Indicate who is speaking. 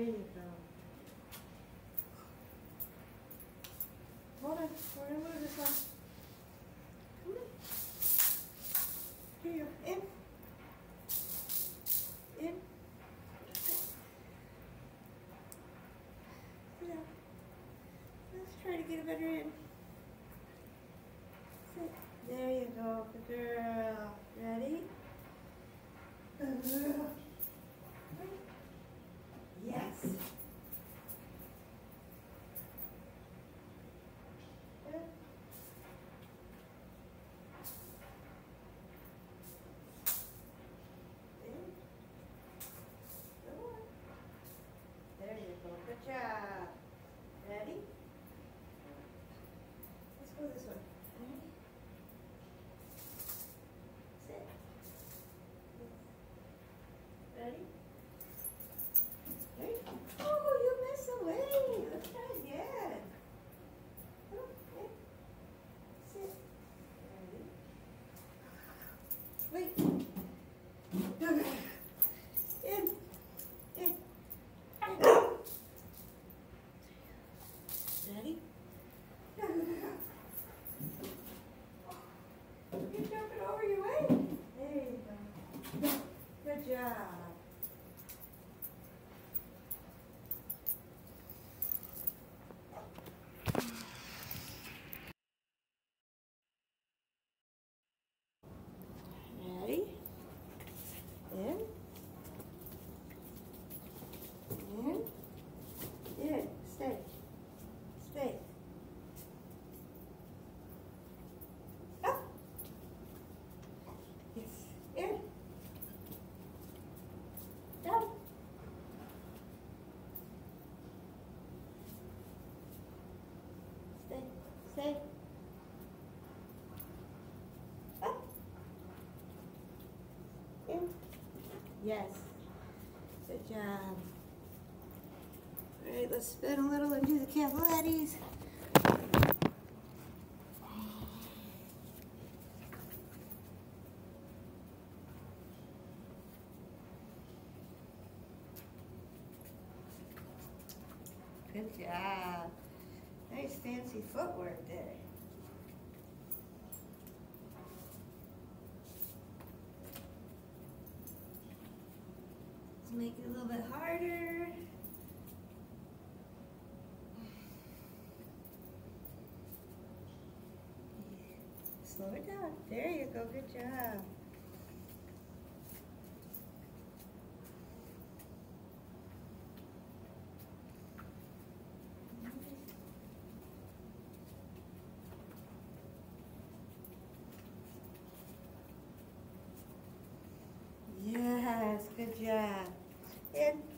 Speaker 1: you go. Hold on, we're gonna move this one. Come on. Here you go. In. In. Sit down. Let's try to get a better in. Sit. There you go, good girl. Ready? Yes. Good. There you go. Good job. Ready? Let's go this way. Sit. Ready? There you go. Oh, you missed away. Let's try again. Okay. Sit. Ready? Wait. In. In. Ready? You're jumping over your way. There you go. Good job. Ready? In. In. In. Stay. Stay. Up. Yes. In. Down. Stay. Stay. Up. In. Yes. Good job. All right, let's spin a little and do the cavalettis. Good job. Nice fancy footwork there. Let's make it a little bit harder. Slow it down. There you go. Good job. Yes, good job. And